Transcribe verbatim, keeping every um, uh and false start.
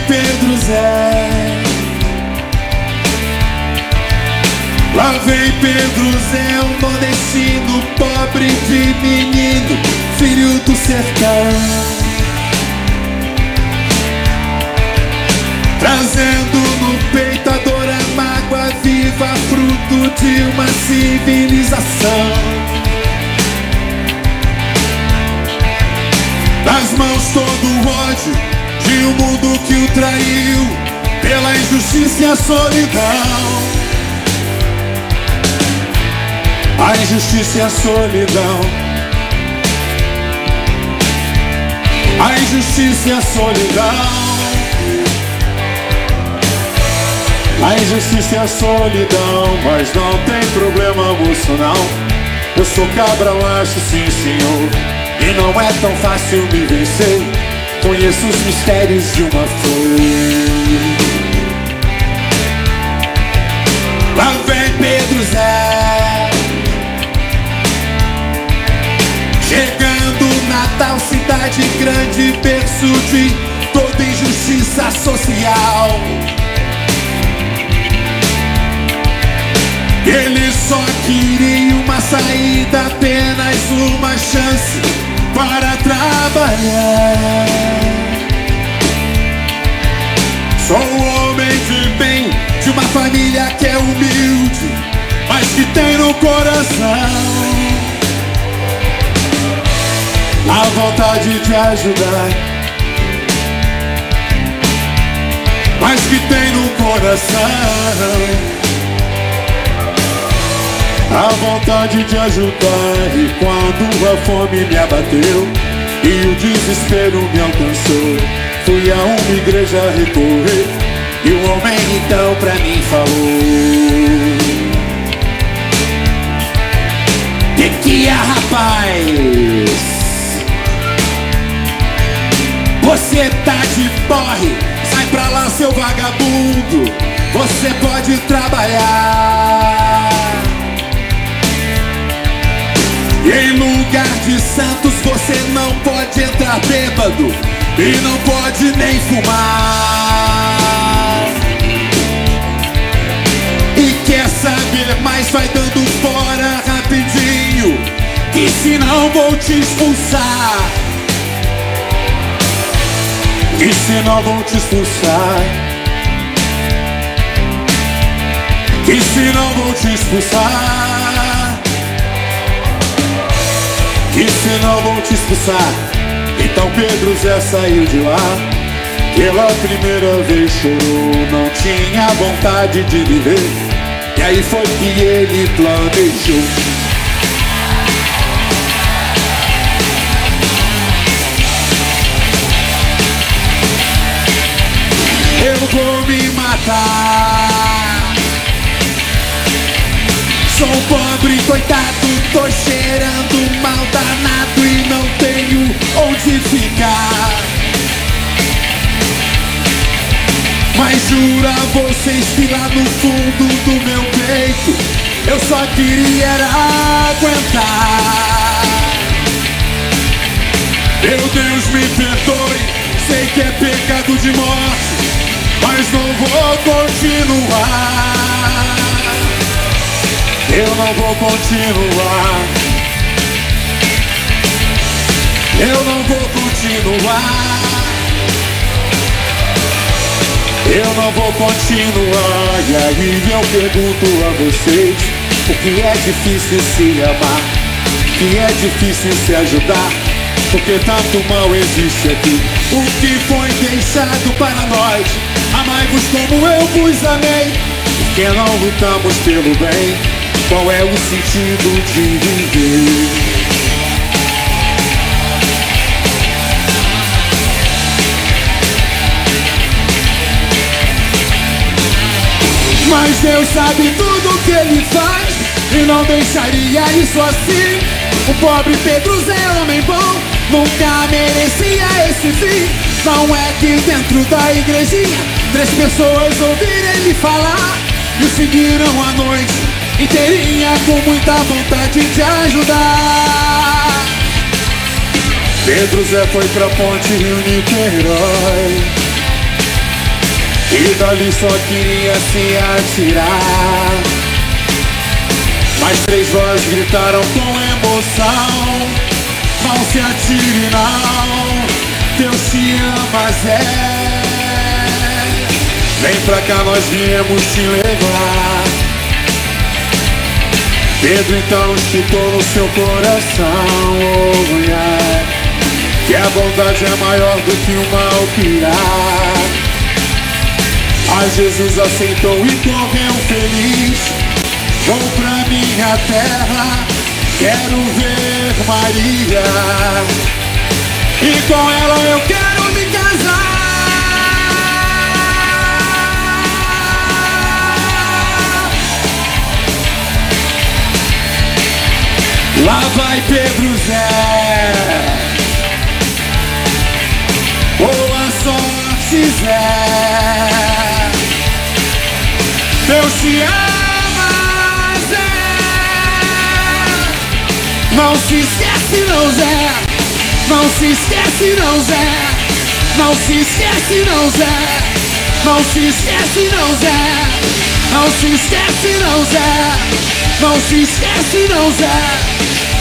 Pedro Zé. Lá vem Pedro Zé, um nordestino, pobre de menino, filho do sertão, trazendo no peito a dor, a mágoa viva, fruto de uma civilização. Nas mãos todo o ódio de um mundo que o traiu, pela injustiça e a solidão. A injustiça e a solidão. A injustiça e a solidão. A injustiça e a solidão. Mas não tem problema, moço, não. Eu sou cabra macho, sim, senhor. E não é tão fácil me vencer. Conheço os mistérios de uma flor. Lá vem Pedro Zé, chegando na tal cidade grande, berço de toda injustiça social. Ele só queria uma saída, apenas uma chance para trabalhar. Sou um homem de bem, de uma família que é humilde, mas que tem no coração a vontade de ajudar, mas que tem no coração a vontade de ajudar. E quando a fome me abateu e o desespero me alcançou, fui a uma igreja recorrer, e o homem então pra mim falou: que que é, rapaz? Você tá de porre, sai pra lá, seu vagabundo. Você pode trabalhar. E em lugar de santos você não pode entrar bêbado e não pode nem fumar. E quer saber mais, vai dando fora rapidinho, que senão vou te expulsar. Que senão vou te expulsar. Que senão vou te expulsar. Que senão vou te expulsar. Então Pedro Zé saiu de lá, pela primeira vez chorou, não tinha vontade de viver. E aí foi que ele planejou: eu vou me matar. Sou um pobre coitado, tô cheirando mal danado e não tenho onde ficar. Mas juro a vocês que lá no fundo do meu peito eu só queria era aguentar. Meu Deus me perdoe, sei que é pecado de morte, mas não vou continuar. Eu não vou continuar. Eu não vou continuar. Eu não vou continuar. E aí eu pergunto a vocês: o que é difícil se amar? O que é difícil se ajudar? Porque tanto mal existe aqui. O que foi deixado para nós? Amai-vos como eu vos amei. Porque não lutamos pelo bem, qual é o sentido de viver? Mas Deus sabe tudo o que Ele faz e não deixaria isso assim. O pobre Pedro Zé, homem bom, nunca merecia esse fim. Não é que dentro da igrejinha três pessoas ouviram ele falar e o seguiram a noite inteirinha com muita vontade de ajudar. Pedro Zé foi pra ponte Rio Niterói, e dali só queria se atirar. Mas três vozes gritaram com emoção: não se atire não, Deus te ama, Zé. Vem pra cá, nós viemos te levar. Pedro então escutou no seu coração, oh, yeah, que a bondade é maior do que o mal que irá. A Jesus aceitou e correu feliz. Vou pra minha terra, quero ver Maria, e com ela eu quero me casar. Lá vai Pedro Zé, boa sorte Zé, Deus te ama Zé. Não se esquece não Zé, não se esquece não Zé, não se esquece não Zé, não se esquece não Zé, não se esquece não Zé, não se esquece não Zé,